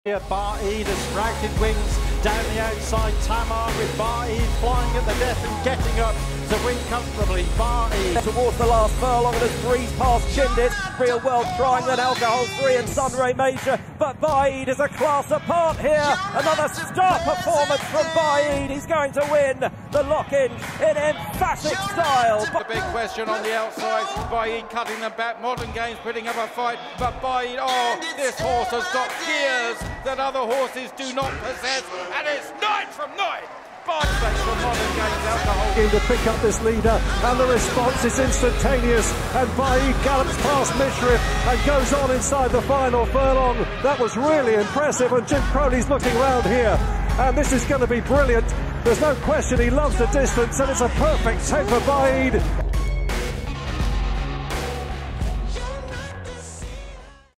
Here, Baaeed has sprouted wings down the outside. Tamar with Baaeed flying at the death and getting up to win comfortably. Baaeed towards the last furlong and has breezed past Chindit. Real World trying then alcohol free and Sunray Major, but Baaeed is a class apart here. Another star performance from Baaeed. He's going to win the lock-in in emphatic style. The big question on the outside, Baaeed cutting them back. Modern Games putting up a fight, but Baaeed, this horse has got gears that other horses do not possess, and it's night from night. Thanks for Modern Games alcohol. To pick up this leader, and the response is instantaneous, and Baaeed gallops past Mishriff and goes on inside the final furlong. That was really impressive, and Jim Crowley's looking round here, and this is going to be brilliant. There's no question he loves the distance, and it's a perfect take for Baaeed.